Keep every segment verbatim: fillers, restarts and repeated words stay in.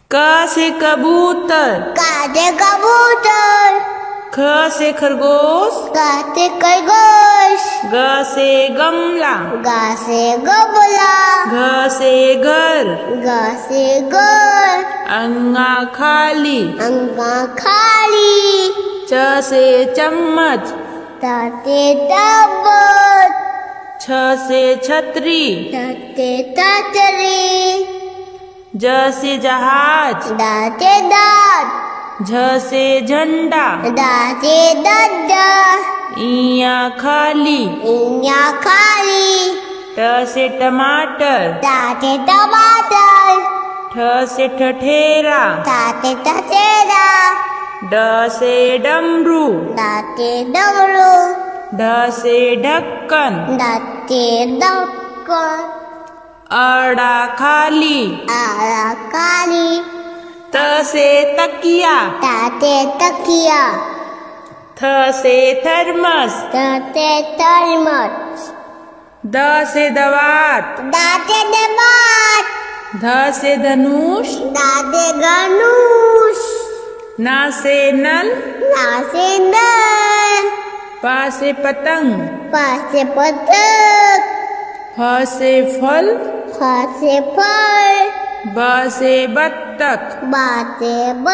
क से कबूतर, क से कबूतर। ख से खरगोश, ग से खरगोश। ग से गमला, ग से गमला। घ से घर, घ से घर। अंगा खाली, अंगा खाली। च से चम्मच, त से चम्मच। छ से छतरी, त से छतरी। ज से जहाज, ड से दांत। झ से झंडा, ड से डंडा। इया खाली, इया खाली। ट से टमाटर, ट से टमाटर। ठ से ठठेरा, ठ से ठठेरा। ड से डमरू, ड से डमरू। ढ से ढक्कन, ड से ढक्कन। अड़ा खाली, आ काली। त से तकिया, त से तकिया। थ से थर्मस, त से थर्मस। द से दवात, द से दवात। ध से धनुष, द से धनुष। न से नल, न से नल। प से पतंग, प से पतंग। फ से फल, फ से फल। ब से बत्तख, ब से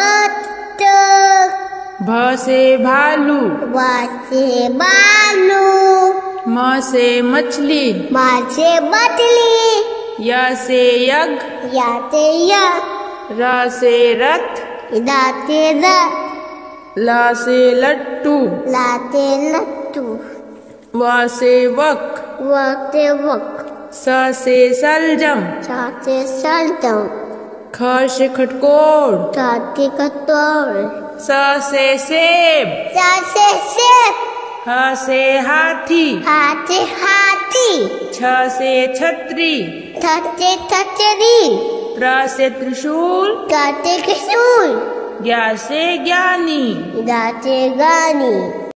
बत्तख। भ से भालू, ब से भालू। म से मछली, म से मछली। य से यज्ञ, य से यज्ञ। र से रथ, द से रथ। ल से लट्टू, ल से लट्टू। व से वक, व से वक। स से सलजम, स से सलजम। ख से खटकोर, स से खटोल। स से सेब, स से सेब। ह से हाथी, ह से हाथी। छ से छतरी, थ से छतरी। त्र से त्रिशूल, ग से त्रिशूल। ज्ञ से ज्ञानी। ग से ज्ञानी।